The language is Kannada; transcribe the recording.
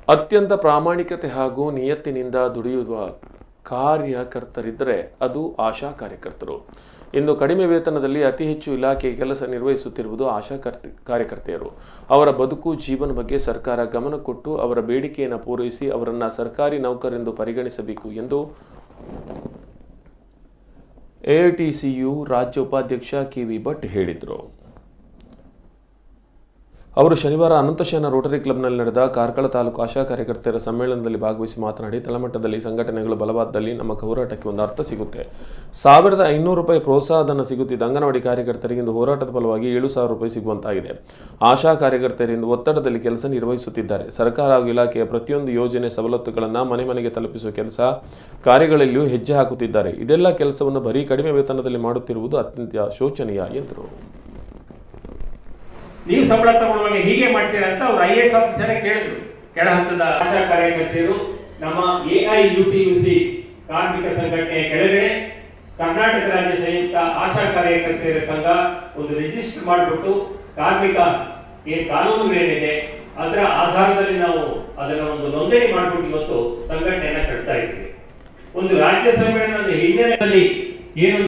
ಅತ್ಯಂತ ಪ್ರಾಮಾಣಿಕತೆ ಹಾಗೂ ನಿಯತ್ತಿನಿಂದ ದುಡಿಯುವ ಕಾರ್ಯಕರ್ತರಿದ್ದರೆ ಅದು ಆಶಾ ಕಾರ್ಯಕರ್ತರು. ಇಂದು ಕಡಿಮೆ ವೇತನದಲ್ಲಿ ಅತಿ ಹೆಚ್ಚು ಇಲಾಖೆ ಕೆಲಸ ನಿರ್ವಹಿಸುತ್ತಿರುವುದು ಆಶಾ ಕಾರ್ಯಕರ್ತೆಯರು. ಅವರ ಬದುಕು ಜೀವನ ಬಗ್ಗೆ ಸರ್ಕಾರ ಗಮನ ಕೊಟ್ಟು ಅವರ ಬೇಡಿಕೆಯನ್ನು ಪೂರೈಸಿ ಅವರನ್ನು ಸರ್ಕಾರಿ ನೌಕರರೆಂದು ಪರಿಗಣಿಸಬೇಕು ಎಂದು ಎಐಟಿಸಿಯು ರಾಜ್ಯ ಉಪಾಧ್ಯಕ್ಷ ಕೆ.ವಿ. ಭಟ್ ಹೇಳಿದರು. ಅವರು ಶನಿವಾರ ಅನಂತಶಯನ ರೋಟರಿ ಕ್ಲಬ್ನಲ್ಲಿ ನಡೆದ ಕಾರ್ಕಳ ತಾಲೂಕು ಆಶಾ ಕಾರ್ಯಕರ್ತೆಯರ ಸಮ್ಮೇಳನದಲ್ಲಿ ಭಾಗವಹಿಸಿ ಮಾತನಾಡಿ, ತಳಮಟ್ಟದಲ್ಲಿ ಸಂಘಟನೆಗಳು ಬಲವಾದಲ್ಲಿ ನಮ್ಮ ಹೋರಾಟಕ್ಕೆ ಒಂದು ಅರ್ಥ ಸಿಗುತ್ತೆ. 1500 ರೂಪಾಯಿ ಪ್ರೋತ್ಸಾಹಧನ ಸಿಗುತ್ತಿದ್ದ ಅಂಗನವಾಡಿ ಕಾರ್ಯಕರ್ತರಿಗೆ ಇಂದು ಹೋರಾಟದ ಫಲವಾಗಿ 7000 ರೂಪಾಯಿ ಸಿಗುವಂತಾಗಿದೆ. ಆಶಾ ಕಾರ್ಯಕರ್ತೆಯರಿಂದ ಒತ್ತಡದಲ್ಲಿ ಕೆಲಸ ನಿರ್ವಹಿಸುತ್ತಿದ್ದಾರೆ. ಸರ್ಕಾರ ಹಾಗೂ ಇಲಾಖೆಯ ಪ್ರತಿಯೊಂದು ಯೋಜನೆ ಸವಲತ್ತುಗಳನ್ನು ಮನೆ ಮನೆಗೆ ತಲುಪಿಸುವ ಕೆಲಸ ಕಾರ್ಯಗಳಲ್ಲಿಯೂ ಹೆಜ್ಜೆ ಹಾಕುತ್ತಿದ್ದಾರೆ. ಇದೆಲ್ಲ ಕೆಲಸವನ್ನು ಬರೀ ಕಡಿಮೆ ವೇತನದಲ್ಲಿ ಮಾಡುತ್ತಿರುವುದು ಅತ್ಯಂತ ಶೋಚನೀಯ ಎಂದರು. ನೀವು ಸಂಬಳ ತಗೊಳ್ಳುವಾಗ ಹೀಗೆ ಮಾಡ್ತೀರಾ ಅಂತ ಅವರು IAS ಆಫೀಸರ್ ಕೇಳಿದ್ರು. ಕೆಳ ಹಂತದ ಆಶಾ ಕಾರ್ಯಕರ್ತೆಯರು ನಮ್ಮ AIUTUC ಕಾರ್ಮಿಕ ಸಂಘಟನೆಯ ಕೆಳಗಡೆ ಕರ್ನಾಟಕ ರಾಜ್ಯ ಸಂಯುಕ್ತ ಆಶಾ ಕಾರ್ಯಕರ್ತೆಯರ ಸಂಘ ಒಂದು ರಿಜಿಸ್ಟರ್ ಮಾಡಿಬಿಟ್ಟು ಕಾರ್ಮಿಕ ಕಾನೂನುಗಳೇನಿದೆ ಅದರ ಆಧಾರದಲ್ಲಿ ನಾವು ಅದನ್ನ ಒಂದು ನೋಂದಣಿ ಮಾಡಿಬಿಟ್ಟು ಇವತ್ತು ಸಂಘಟನೆಯನ್ನ ಕಟ್ತಾ ಇದ್ದೀವಿ. ಒಂದು ರಾಜ್ಯ ಸಮ್ಮೇಳನದ ಹಿನ್ನೆಲೆಯಲ್ಲಿ ಏನು